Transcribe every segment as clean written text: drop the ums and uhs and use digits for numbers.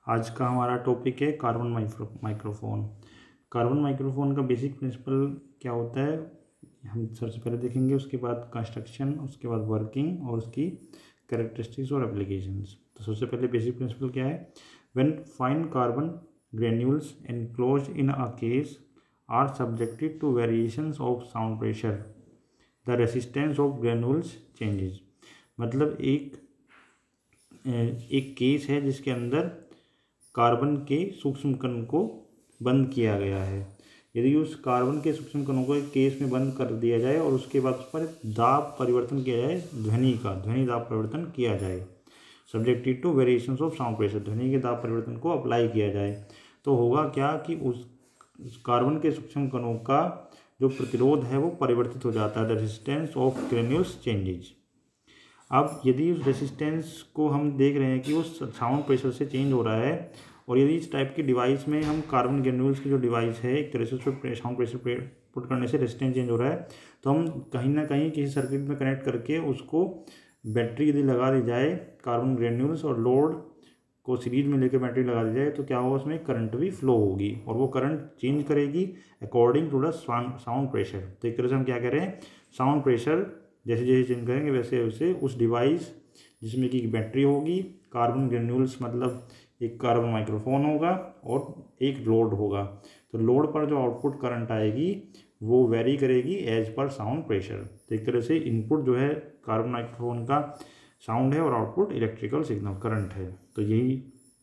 आज का हमारा टॉपिक है कार्बन माइक्रोफोन। कार्बन माइक्रोफोन का बेसिक प्रिंसिपल क्या होता है हम सबसे पहले देखेंगे, उसके बाद कंस्ट्रक्शन, उसके बाद वर्किंग और उसकी कैरेक्टरिस्टिक्स और एप्लीकेशंस। तो सबसे पहले बेसिक प्रिंसिपल क्या है? When fine carbon granules enclosed in a case are subjected to variations of sound pressure the resistance of granules changes. मतलब एक केस है जिसके अंदर कार्बन के सूक्ष्म कण को बंद किया गया है। यदि उस कार्बन के सूक्ष्म कणों को एक केस में बंद कर दिया जाए और उसके बाद उस पर दाब परिवर्तन किया जाए, ध्वनि दाब परिवर्तन किया जाए, subjected to variations of sound pressure, ध्वनि के दाब परिवर्तन को अप्लाई किया जाए, तो होगा क्या कि उस कार्बन के सूक्ष्म कणों का जो प्रतिरोध है वो परिवर्तित हो जाता है। The resistance of granules changes. अब यदि उस रेसिस्टेंस को हम देख रहे हैं कि वो साउंड प्रेशर से चेंज हो रहा है, और यदि इस टाइप की डिवाइस में हम कार्बन ग्रेन्यूल्स की जो डिवाइस है एक तरह से उस पर साउंड प्रेशर पुट करने से रेसिस्टेंस चेंज हो रहा है, तो हम कहीं ना कहीं किसी सर्किट में कनेक्ट करके उसको बैटरी यदि लगा दी जाए, कार्बन ग्रेन्यूल्स और लोड को सीरीज में लेकर बैटरी लगा दी जाए, तो क्या होगा, उसमें करंट भी फ्लो होगी और वो करंट चेंज करेगी according to the sound pressure. तो एक तरह से हम क्या कह रहे हैं, साउंड प्रेशर जैसे जैसे चेंज करेंगे वैसे वैसे उस डिवाइस जिसमें कि बैटरी होगी, कार्बन ग्रेन्यूल्स मतलब एक कार्बन माइक्रोफोन होगा और एक लोड होगा, तो लोड पर जो आउटपुट करंट आएगी वो वेरी करेगी एज पर साउंड प्रेशर। तो एक तरह से इनपुट जो है कार्बन माइक्रोफोन का साउंड है और आउटपुट इलेक्ट्रिकल सिग्नल करंट है। तो यही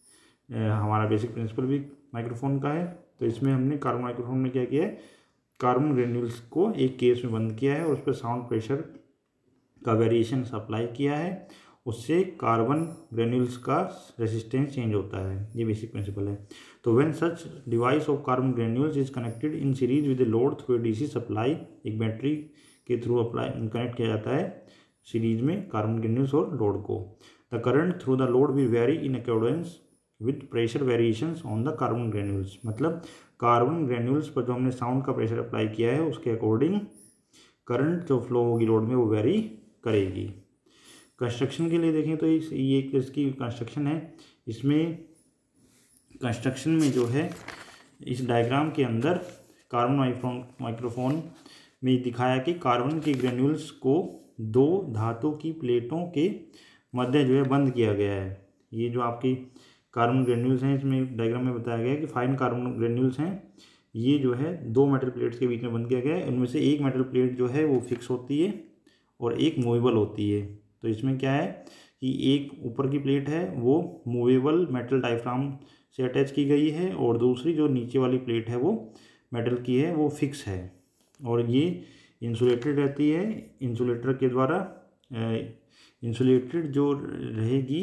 हमारा बेसिक प्रिंसिपल भी माइक्रोफोन का है। तो इसमें हमने कार्बन माइक्रोफोन में क्या किया है, कार्बन ग्रेन्यूल्स को एक केस में बंद किया है और उस पर साउंड प्रेशर का वेरिएशन अप्लाई किया है, उससे कार्बन ग्रेन्यूल्स का रेसिस्टेंस चेंज होता है। ये बेसिक प्रिंसिपल है। तो when such device of carbon granules is connected in series with a load through a DC supply, एक बैटरी के थ्रू अप्लाई कनेक्ट किया जाता है सीरीज में कार्बन ग्रेन्यूल्स और लोड को। The current through the load will vary in accordance with pressure variations on the carbon granules. मतलब carbon granules पर जो हमने साउंड का प्रेशर अप्लाई किया है उसके अकॉर्डिंग करंट जो फ्लो होगी लोड में वो वेरी करेगी। कंस्ट्रक्शन के लिए देखें तो ये इसकी कंस्ट्रक्शन है। इसमें कंस्ट्रक्शन में जो है इस डायग्राम के अंदर कार्बन माइक्रोफोन में दिखाया कि कार्बन के ग्रेन्यूल्स को दो धातु की प्लेटों के मध्य जो है बंद किया गया है। ये जो आपकी कार्बन ग्रेन्यूल्स हैं, इसमें डायग्राम में बताया गया है कि फाइन कार्बन ग्रेन्यूल्स हैं, ये जो है दो मेटल प्लेट्स के बीच में बंद किया गया है। उनमें से एक मेटल प्लेट जो है वो फिक्स होती है और एक मूवेबल होती है। तो इसमें क्या है कि एक ऊपर की प्लेट है वो मूवेबल मेटल डायफ्राम से अटैच की गई है और दूसरी जो नीचे वाली प्लेट है वो मेटल की है, वो फिक्स है और ये इंसुलेटेड रहती है। इंसुलेटर के द्वारा इंसुलेटेड जो रहेगी,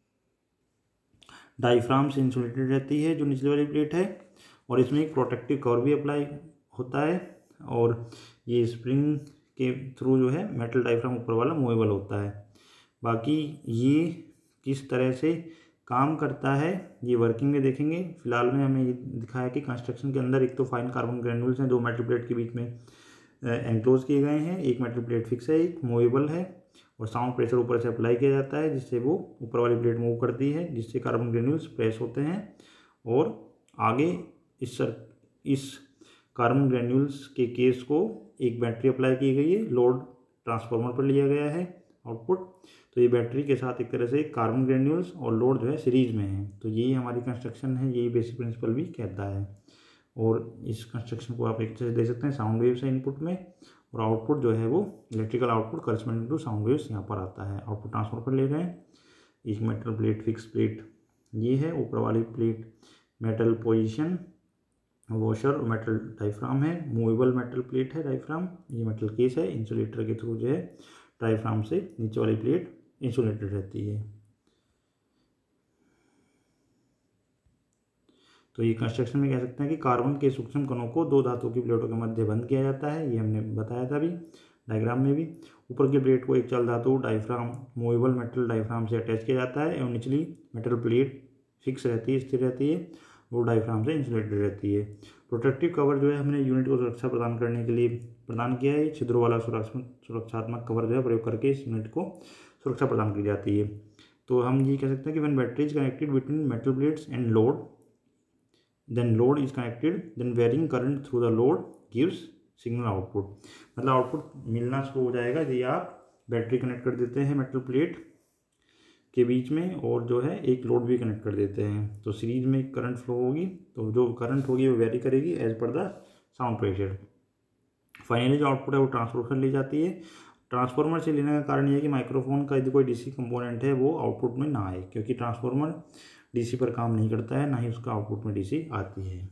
डायफ्राम से इंसुलेटेड रहती है जो निचली वाली प्लेट है, और इसमें एक प्रोटेक्टिव कवर भी अप्लाई होता है और ये स्प्रिंग के थ्रू जो है मेटल डायफ्राम ऊपर वाला मूवेबल होता है। बाकी ये किस तरह से काम करता है ये वर्किंग में देखेंगे। फिलहाल में हमें ये दिखाया कि कंस्ट्रक्शन के अंदर एक तो फाइन कार्बन ग्रेन्यूल्स हैं, दो मेटल प्लेट के बीच में एंक्लोज किए गए हैं, एक मेटल प्लेट फिक्स है, एक मूवेबल है, और साउंड प्रेशर ऊपर से अप्लाई किया जाता है जिससे वो ऊपर वाली प्लेट मूव करती है, जिससे कार्बन ग्रेन्यूल्स प्रेस होते हैं और आगे इस कार्बन ग्रेन्यूल्स के केस को एक बैटरी अप्लाई की गई है, लोड ट्रांसफार्मर पर लिया गया है आउटपुट। तो ये बैटरी के साथ एक तरह से कार्बन ग्रेन्यूल्स और लोड जो है सीरीज में है। तो यही हमारी कंस्ट्रक्शन है, यही बेसिक प्रिंसिपल भी कहता है। और इस कंस्ट्रक्शन को आप एक तरह से दे सकते हैं साउंड वेव्स है इनपुट में, और आउटपुट जो है वो electrical output corresponding to sound waves यहाँ पर आता है। आउटपुट ट्रांसफर पर ले गए, एक मेटल प्लेट फिक्स प्लेट ये है, ऊपर वाली प्लेट मेटल पोजिशन वॉशर और मेटल डायफ्राम है, मूवेबल मेटल प्लेट है डायफ्राम, ये मेटल केस है, इंसुलेटर के थ्रू जो है डायफ्राम से नीचे वाली प्लेट इंसुलेटेड रहती है। तो ये कंस्ट्रक्शन में कह सकते हैं कि कार्बन के सूक्ष्म कणों को दो धातु की प्लेटों के मध्य बंद किया जाता है, ये हमने बताया था अभी डायग्राम में भी। ऊपर की प्लेट को एक चल धातु डायफ्राम मूवेबल मेटल डायफ्राम से अटैच किया जाता है एवं निचली मेटल प्लेट फिक्स रहती है, स्थिर रहती है, वो डायफ्राम से इंसुलेटेड रहती है। प्रोटेक्टिव कवर जो है हमने यूनिट को सुरक्षा प्रदान करने के लिए प्रदान किया है। छिद्रों वाला सुरक्षात्मक कवर जो है प्रयोग करके इस यूनिट को सुरक्षा प्रदान की जाती है। तो हम ये कह सकते हैं कि when battery is connected between metal plates and load, then load is connected, then varying current through the load gives signal output. मतलब आउटपुट मिलना शुरू हो जाएगा यदि आप बैटरी कनेक्ट कर देते हैं मेटल प्लेट के बीच में और जो है एक लोड भी कनेक्ट कर देते हैं, तो सीरीज में करंट फ्लो होगी, तो जो करंट होगी वो वेरी करेगी as per the sound pressure. Finally जो आउटपुट है वो ट्रांसफॉर्मर ले जाती है। ट्रांसफॉर्मर से लेने का कारण ये है कि माइक्रोफोन का यदि कोई डीसी कंपोनेंट है वो आउटपुट में ना आए, क्योंकि ट्रांसफॉर्मर डीसी पर काम नहीं करता है, ना ही उसका आउटपुट में डीसी आती है।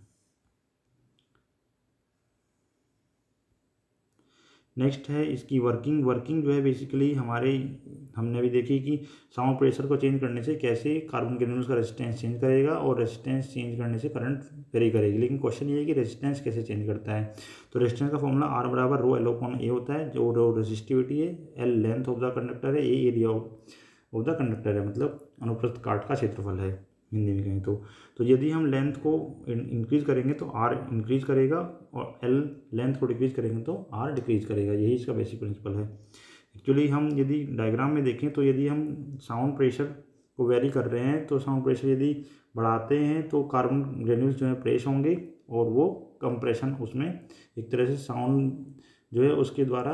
नेक्स्ट है इसकी वर्किंग जो है बेसिकली हमने अभी देखी कि साउंड प्रेशर को चेंज करने से कैसे कार्बन ग्रेन्यूल्स का रेजिस्टेंस चेंज करेगा और रेजिस्टेंस चेंज करने से करंट वेरी करेगी। लेकिन क्वेश्चन ये है कि रेजिस्टेंस कैसे चेंज करता है। तो रेजिस्टेंस का फॉर्मूला R बराबर रो L अपॉन A होता है, जो रो रेजिस्टिविटी है, L length of the conductor है, A area of the conductor है, मतलब अनुप्रस्थ काट का क्षेत्रफल है हिंदी में कहें तो यदि हम लेंथ को इंक्रीज करेंगे तो R इंक्रीज करेगा और L लेंथ को डिक्रीज करेंगे तो R डिक्रीज करेगा। यही इसका बेसिक प्रिंसिपल है। एक्चुअली हम यदि डायग्राम में देखें तो यदि हम साउंड प्रेशर को वेरी कर रहे हैं तो साउंड प्रेशर यदि बढ़ाते हैं तो कार्बन ग्रेन्यूल्स जो है प्रेस होंगे और वो कंप्रेशन, उसमें एक तरह से साउंड जो है उसके द्वारा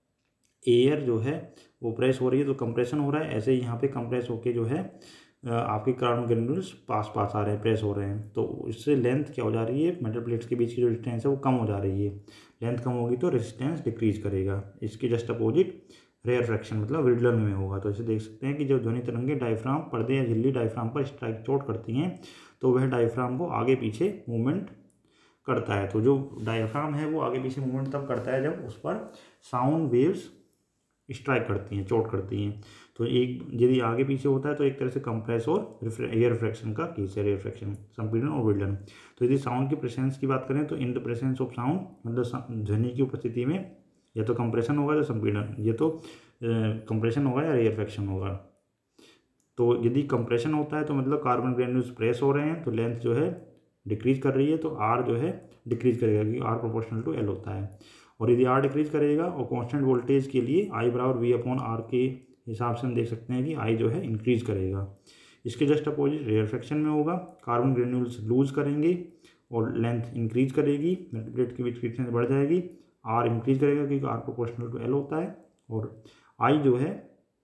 एयर जो है वो प्रेस हो रही है तो कंप्रेशन हो रहा है। ऐसे ही यहाँ पे कंप्रेस होके जो है आपके कार्बन ग्रेन्यूल्स पास आ रहे हैं, प्रेस हो रहे हैं, तो इससे लेंथ क्या हो जा रही है, मेटल प्लेट्स के बीच की जो डिस्टेंस है वो कम हो जा रही है। लेंथ कम होगी तो रेजिस्टेंस डिक्रीज करेगा। इसके जस्ट अपोजिट रेयरफेक्शन मतलब रिडलर में होगा। तो इसे देख सकते हैं कि जब ध्वनि तरंगे डायफ्राम पर्दे या झिल्ली डायफ्राम पर स्ट्राइक चोट करती हैं तो वह डायफ्राम को आगे पीछे मूवमेंट करता है। तो जो डायफ्राम है वो आगे पीछे मूवमेंट तब करता है जब उस पर साउंड वेव्स स्ट्राइक करती हैं, चोट करती हैं। तो एक यदि आगे पीछे होता है तो एक तरह से कंप्रेस और एयर रिफ्रैक्शन का केस है, रेयरफेक्शन, संपीड़न और विडलन। तो यदि साउंड की प्रेजेंस की बात करें तो in the presence of sound मतलब ध्वनि की उपस्थिति में या तो कंप्रेशन होगा या संपीड़न, ये तो कंप्रेशन होगा या रेयरफेक्शन होगा। तो यदि कंप्रेशन होता है तो मतलब कार्बन ग्रेन्यूल्स प्रेस हो रहे हैं तो लेंथ जो है डिक्रीज कर रही है तो R जो है डिक्रीज करेगा क्योंकि R प्रोपोर्शनल टू L होता है। और यदि R डिक्रीज करेगा और कांस्टेंट वोल्टेज के लिए I बराबर V अपॉन R के हिसाब से हम देख सकते हैं कि I जो है इंक्रीज करेगा। इसके जस्ट अपोजिट रेयरफेक्शन में होगा, कार्बन ग्रेन्यूल्स लूज करेंगे और लेंथ इंक्रीज करेगी, मेटल प्लेट के बीच की डिस्टेंस बढ़ जाएगी, R इंक्रीज करेगा क्योंकि R प्रोपोर्शनल टू L होता है और I जो है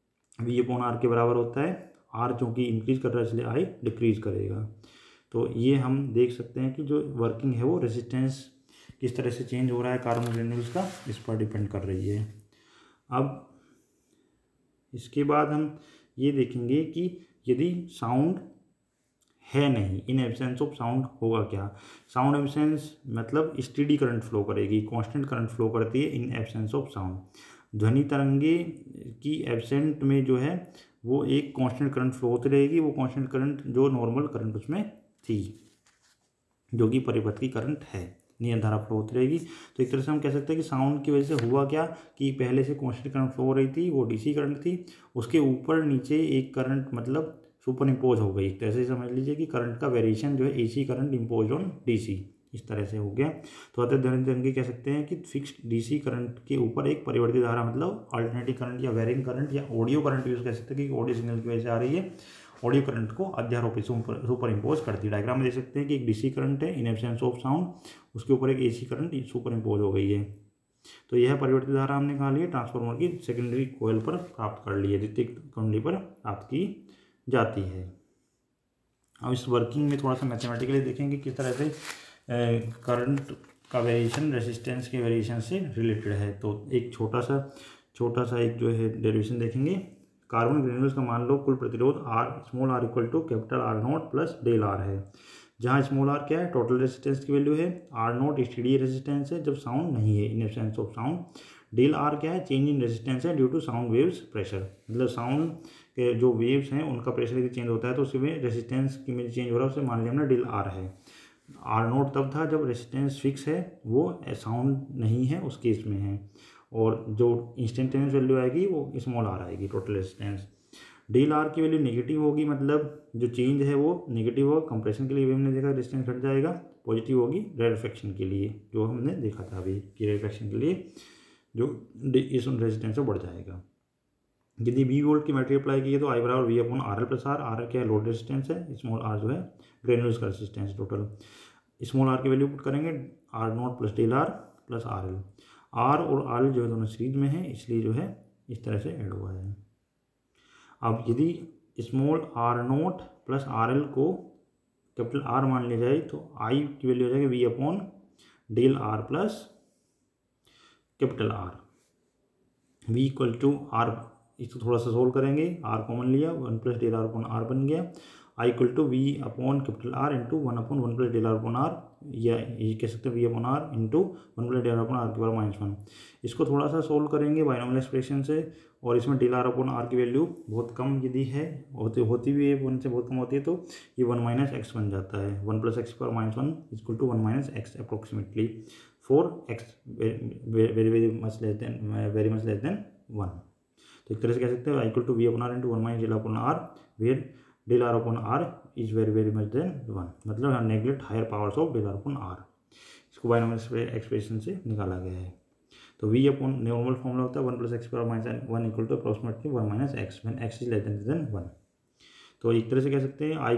V अपॉन R के बराबर होता है। R जो कि इंक्रीज कर रहा है इसलिए I डिक्रीज करेगा। तो ये हम देख सकते हैं कि जो वर्किंग है वो रेजिस्टेंस किस तरह से चेंज हो रहा है कार्बन ग्रेन्यूल्स का, इस पर डिपेंड कर रही है। अब इसके बाद हम ये देखेंगे कि यदि साउंड है नहीं, इन एब्सेंस ऑफ साउंड होगा क्या। साउंड एब्सेंस मतलब स्टेडी करंट फ्लो करेगी, कांस्टेंट करंट फ्लो करती है इन एब्सेंस ऑफ साउंड। ध्वनि तरंगे की एब्सेंट में जो है वो एक कांस्टेंट करंट फ्लो होती रहेगी, वो कांस्टेंट करंट जो नॉर्मल करंट उसमें थी जो कि परिपथ की करंट है, नियत धारा फ्लो होती रहेगी। तो एक तरह से हम कह सकते हैं कि साउंड की वजह से हुआ क्या कि पहले से कांस्टेंट करंट फ्लो हो रही थी, वो डीसी करंट थी, उसके ऊपर नीचे एक करंट मतलब सुपर इम्पोज हो गई। एक तरह से समझ लीजिए कि करंट का वेरिएशन जो है AC current impose on DC, इस तरह से हो गया। तो अतः ध्वनि तरंगे कह सकते हैं कि फिक्स्ड डीसी करंट के ऊपर एक परिवर्तित धारा मतलब अल्टरनेटिंग करंट या वेरिंग करंट या ऑडियो करंट यूज कह सकते हैं कि ऑडियो सिग्नल की वजह से आ रही है, ऑडियो करंट को अध्यारोपित सुपर इम्पोज करती है। डायग्राम में देख सकते हैं कि एक डीसी करंट है इन एब्सेंस ऑफ साउंड, उसके ऊपर एक एसी करंट सुपर इम्पोज हो गई है। तो यह परिवर्तित धारा हमने कहा ली ट्रांसफार्मर की सेकेंडरी कॉइल पर प्राप्त कर ली है, द्वितीय कुंडली पर प्राप्त की जाती है। अब इस वर्किंग में थोड़ा सा मैथमेटिकली देखेंगे किस तरह से करंट का वेरिएशन रेजिस्टेंस के वेरिएशन से रिलेटेड है। तो एक छोटा सा एक जो है डेरिवेशन देखेंगे। कार्बन ग्रेन्यूल्स का मान लो कुल प्रतिरोध small r equal to capital R0 plus del R है, जहाँ स्मॉल r क्या है, टोटल रेजिस्टेंस की वैल्यू है, R0 स्टेडी रेजिस्टेंस है जब साउंड नहीं है in absence of sound, del R क्या है, चेंज इन रेजिस्टेंस है due to sound waves pressure, मतलब साउंड के जो वेव्स हैं उनका प्रेशर यदि चेंज होता है तो उसमें रेजिस्टेंस की में चेंज हो रहा है, उसे मान लिया हमने डेल R है। R0 तब था जब रेजिस्टेंस फिक्स है, वो साउंड नहीं है उस केस में है, और जो इंस्टेंटेनियस वैल्यू आएगी वो स्मॉल r आएगी टोटल रेजिस्टेंस। डेल R की वैल्यू नेगेटिव होगी, मतलब जो चेंज है वो नेगेटिव होगा, कंप्रेशन के लिए भी हमने देखा रेजिस्टेंस घट जाएगा, पॉजिटिव होगी रेयरफेक्शन के लिए जो हमने देखा था अभी कि रेयरफेक्शन के लिए जो इस रेजिस्टेंस से बढ़ जाएगा। यदि वी वोल्ट की बैटरी अप्लाई की है तो आई बराबर V upon R L plus R. R क्या है, लोड रेजिस्टेंस है, स्मॉल आर जो है ग्रेनुलस का रेजिस्टेंस टोटल। स्मॉल आर की वैल्यू पुट करेंगे R not plus del R plus R L. R और आर एल जो है दोनों सीरीज में है, इसलिए जो है इस तरह से ऐड हुआ है। अब यदि small R not plus R L को कैपिटल आर मान लिया जाए तो आई की वैल्यू हो जाएगी V upon del R plus capital R. V equal to R, इसको थोड़ा सा सोल्व करेंगे, आर कॉमन लिया, one plus del R upon R बन गया। I equal to V upon capital R into one upon one plus del R upon R, या ये कह सकते हैं we upon R into one plus del R upon R के power -1। इसको थोड़ा सा सोल्व करेंगे बाइनोमियल एक्सप्रेशन से, और इसमें डेल आर अपॉन आर की वैल्यू बहुत कम यदि है होती भी है, वन से बहुत कम होती है, तो ये 1 - x बन जाता है। 1 + x power -1 equal to 1 - x approximately for x very much less than 1। तो एक तरह से कह सकते हैं equal to V upon R into 1 - del upon R, where del R upon R is very much than 1, मतलब neglect higher powers of del R upon R. इसको binomial expression से निकाला गया है। तो वी अपॉन नॉर्मल फॉर्मूला होता है 1 + x power -1 equal to approximately 1 - x when x is less than 1। तो एक तरह से कह सकते हैं I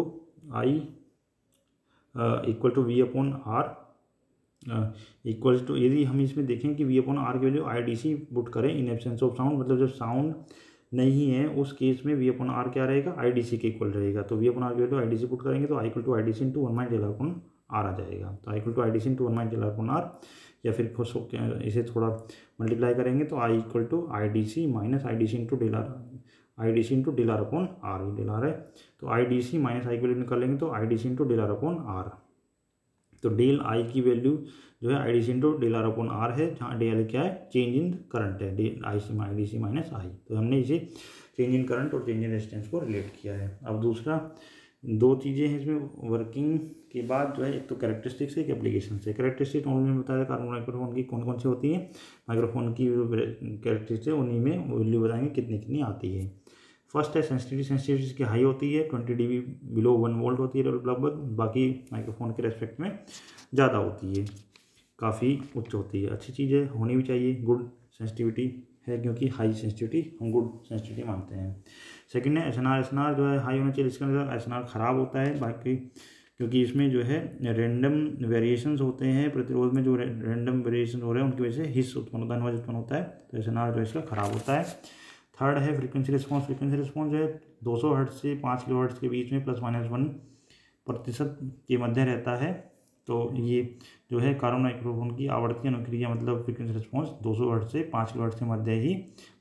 equal to V upon R equal to, यदि हम इसमें देखें कि वी अपॉन आर की value I D C put करें इन एब्सेंस ऑफ साउंड, मतलब जब साउंड नहीं है उस केस में वी अपॉन आर क्या रहेगा, आई डी सी के इक्वल रहेगा। तो वी अपॉन आर की value I D C put करेंगे तो I equal to I D C into 1 - del R upon R आ जाएगा। तो I equal to I D C into 1 - del R upon R, या फिर इसे थोड़ा मल्टीप्लाई करेंगे तो I equal to I D C minus I D C into del R, I D C into del R upon R, del R है तो I D C minus आई की value निकालेंगे तो I D C into del R upon R. तो del I की value जो है I D C into del R upon R है, जहाँ डेल क्या है, चेंज इन करंट है, आई डी सी माइनस आई। तो हमने इसे चेंज इन करंट और चेंज इन रेजिस्टेंस को रिलेट किया है। अब दूसरा दो चीज़ें हैं इसमें वर्किंग के बाद जो है, एक तो कैरेक्टरिस्टिक्स है, एक एप्लीकेशन से। कैरेक्टरिस्टिक ओनली में बताया कार्बन माइक्रोफोन की कौन कौन सी होती है, माइक्रोफोन की कैरेक्टरिस्टिक उन्हीं में वैल्यू बताएंगे कितनी आती है। फर्स्ट है सेंसिटिविटी इसकी हाई होती है, 20 dB बिलो 1 वोल्ट होती है लगभग, बाकी माइक्रोफोन के रेस्पेक्ट में ज़्यादा होती है, काफ़ी उच्च होती है। अच्छी चीज़ है, होनी भी चाहिए, गुड सेंसिटिविटी है, क्योंकि हाई सेंसिटिविटी हम गुड सेंसिटिविटी मानते हैं। सेकंड है एसएनआर जो है हाई होना चाहिए, इसका मतलब एसएनआर ख़राब होता है बाकी, क्योंकि इसमें जो है रैंडम वेरिएशंस होते हैं, प्रतिरोध में जो रैंडम वेरिएशन हो रहे हैं उनकी वजह से हिस्स उत्पन्न होता है, नॉइज उत्पन्न होता है, तो एसएनआर जो है इसका ख़राब होता है। थर्ड है फ्रीक्वेंसी रिस्पॉन्स। फ्रीक्वेंसी रिस्पॉन्स जो है 200 हर्ट्ज से 5 किलोहर्ट्ज के बीच में ±1% के मध्य रहता है। तो ये जो है कार्बन माइक्रोफोन की आवर्ती अनुक्रिया, मतलब फ्रीक्वेंसी रिस्पॉन्स 200 हर्ट्ज से 5 किलोहर्ट्ज के मध्य ही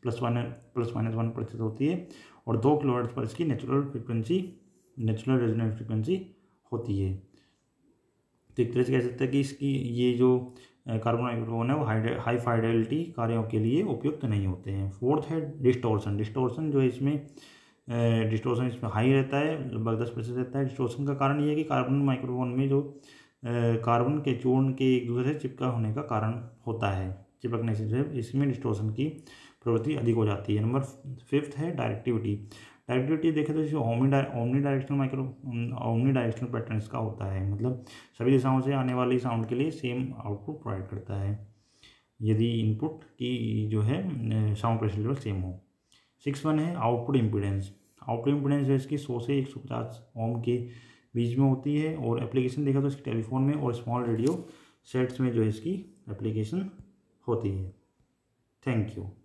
±1% होती है, और 2 किलोहर्ट्ज पर इसकी नेचुरल रेजोनेंस फ्रीक्वेंसी होती है। तो एक तरह से कह सकते हैं कि इसकी ये जो कार्बन माइक्रोफोन है वो हाई फाइडेलिटी कार्यों के लिए उपयुक्त नहीं होते हैं। फोर्थ है डिस्टोर्सन जो है इसमें हाई रहता है, लगभग 10% रहता है। डिस्टोर्सन का कारण ये है कि कार्बन माइक्रोफोन में जो कार्बन के चूर्ण के एक दूसरे से चिपका होने का कारण होता है, चिपकने से जो है इसमें डिस्टोर्सन की प्रवृत्ति अधिक हो जाती है। नंबर 5 है डायरेक्टिविटी देखें तो ओमनी डायरेक्शनल पैटर्न इसका होता है, मतलब सभी दिशाओं से आने वाली साउंड के लिए सेम आउटपुट प्रोवाइड करता है, यदि इनपुट की जो है साउंड प्रेशर लेवल सेम हो। 6 है आउटपुट इम्पीडेंस जो इसकी 100 से 150 ओम के बीच में होती है, और एप्लीकेशन देखा तो इसकी टेलीफोन में और स्मॉल रेडियो सेट्स में जो है इसकी एप्लीकेशन होती है। Thank you.